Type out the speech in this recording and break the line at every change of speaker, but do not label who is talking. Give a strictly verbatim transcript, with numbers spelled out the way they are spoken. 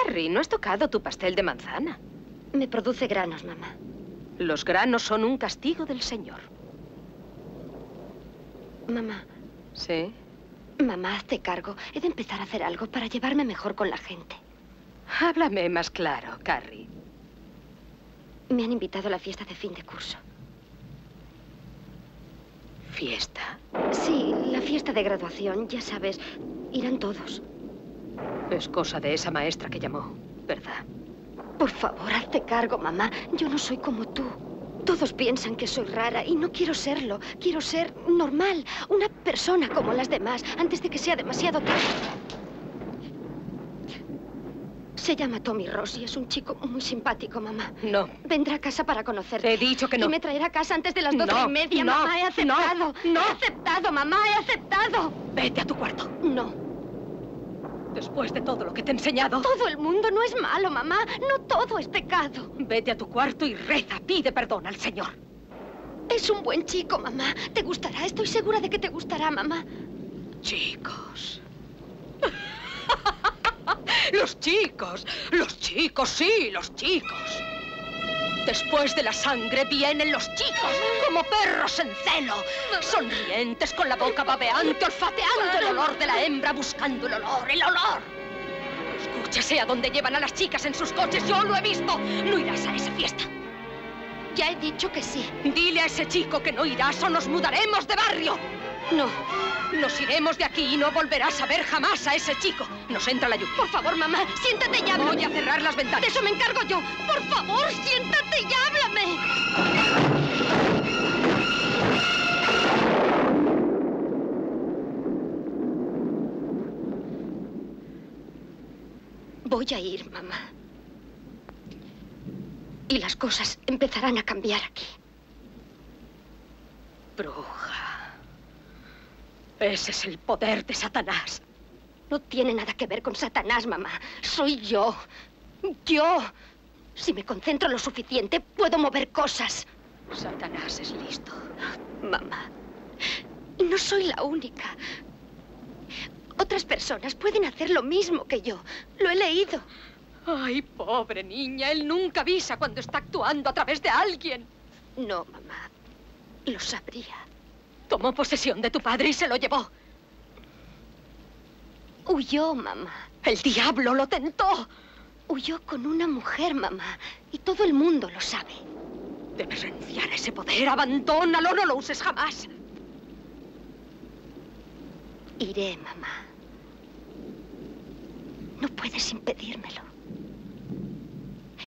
Carrie, no has tocado tu pastel de manzana.
Me produce granos, mamá.
Los granos son un castigo del Señor.
Mamá.
¿Sí?
Mamá, hazte cargo. He de empezar a hacer algo para llevarme mejor con la gente.
Háblame más claro, Carrie.
Me han invitado a la fiesta de fin de curso.
¿Fiesta?
Sí, la fiesta de graduación, ya sabes. Irán todos.
Es cosa de esa maestra que llamó, ¿verdad?
Por favor, hazte cargo, mamá. Yo no soy como tú. Todos piensan que soy rara y no quiero serlo. Quiero ser normal, una persona como las demás, antes de que sea demasiado tarde. Se llama Tommy Ross y es un chico muy simpático, mamá.
No.
Vendrá a casa para conocerte.
Te he dicho que no.
Y me traerá a casa antes de las doce
No,
y media,
no,
mamá. He aceptado.
no, no.
He aceptado, mamá. He aceptado.
Vete a tu cuarto.
No.
Después de todo lo que te he enseñado.
Todo el mundo no es malo, mamá. No todo es pecado.
Vete a tu cuarto y reza. Pide perdón al Señor.
Es un buen chico, mamá. Te gustará. Estoy segura de que te gustará, mamá.
Chicos. Los chicos. Los chicos, sí, los chicos. Después de la sangre vienen los chicos, como perros en celo, sonrientes, con la boca babeante, olfateando el olor de la hembra, buscando el olor, el olor. Escúchase a dónde llevan a las chicas en sus coches, yo lo he visto. No irás a esa fiesta.
Ya he dicho que sí.
Dile a ese chico que no irás o nos mudaremos de barrio.
No.
Nos iremos de aquí y no volverás a ver jamás a ese chico. Nos entra la lluvia.
Por favor, mamá, siéntate y háblame.
Voy a cerrar las ventanas.
De eso me encargo yo. Por favor, siéntate y háblame. Voy a ir, mamá. Y las cosas empezarán a cambiar aquí.
Bruja. Ese es el poder de Satanás.
No tiene nada que ver con Satanás, mamá. Soy yo. Yo. Si me concentro lo suficiente, puedo mover cosas.
Satanás es listo.
Mamá, no soy la única. Otras personas pueden hacer lo mismo que yo. Lo he leído.
Ay, pobre niña. Él nunca avisa cuando está actuando a través de alguien.
No, mamá. Lo sabría.
Tomó posesión de tu padre y se lo llevó.
Huyó, mamá.
El diablo lo tentó.
Huyó con una mujer, mamá. Y todo el mundo lo sabe.
Debes renunciar a ese poder. Abandónalo, no lo uses jamás.
Iré, mamá. No puedes impedírmelo.